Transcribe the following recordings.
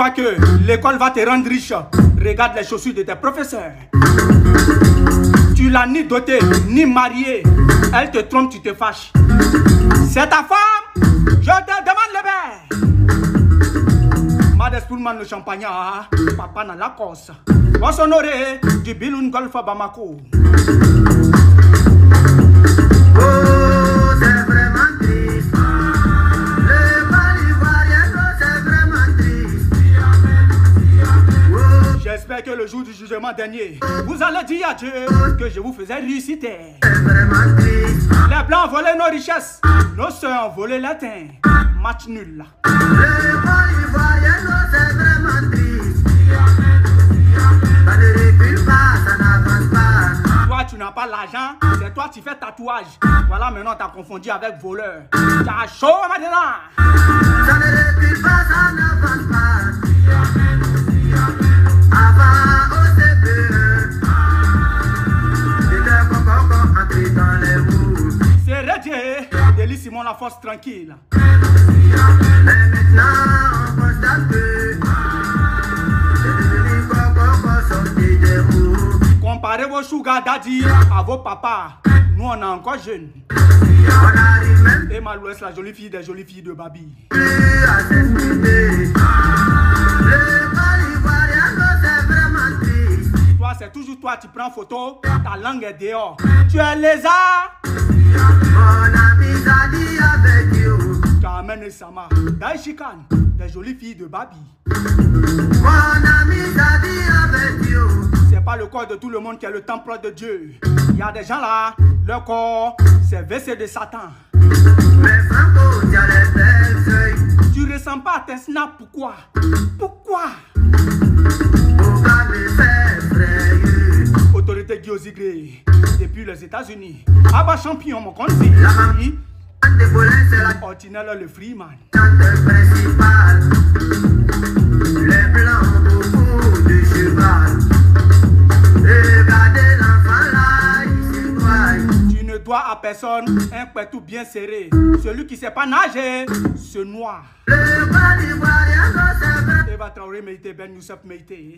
crois que l'école va te rendre riche? Regarde les chaussures de tes professeurs. Tu l'as ni dotée, ni mariée. Elle te trompe, tu te fâches. C'est ta femme? Je te demande le bain. Mades Pullman le champagne, papa n'a la course. On s'honorer du Biloun Golf à Bamako. J'espère que le jour du jugement dernier, vous allez dire à Dieu que je vous faisais réussiter. Les blancs ont volé nos richesses, nos soeurs ont volé les terres. Match nul là. Toi tu n'as pas l'argent, c'est toi qui fais tatouage. Voilà, maintenant tu as confondu avec voleur. Tu as chaud maintenant. Ça ne recule pas, ça n'avance pas. C'est Redier, Délice Simon la force tranquille. Mais maintenant on constate que comparez vos sugar daddy à vos papas. Nous on est encore jeunes. Et Malouès, la jolie fille des jolies filles de Babi. Toi, c'est toujours toi, tu prends photo, ta langue est dehors. Tu es lézard. Mon ami Zadi avec you. Carmen et Sama, Daishikan, des jolies filles de Babi. Mon ami Zadi avec you. C'est pas le corps de tout le monde qui est le temple de Dieu. Il y a des gens là, leur corps, c'est WC de Satan. Mais Franco, tu as les belles feuilles. Tu ressens pas à tes snaps, pourquoi? Pourquoi? Autorité Guy Ozigré, depuis les États-Unis. Abba champion, mon conseil. Ordinaire le Freeman. Les blancs ont beaucoup de cheval. Regardez l'enfant là, il se noie. Tu ne dois à personne un pétou bien serré. Celui qui ne sait pas nager se noie. Eva Traoré Meïté, Ben Youssef Meïté.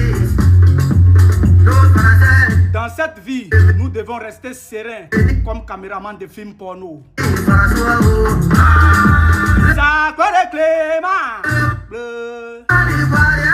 Dans cette vie, nous devons rester sereins comme caméraman de films porno. Ça peut Clément bleu.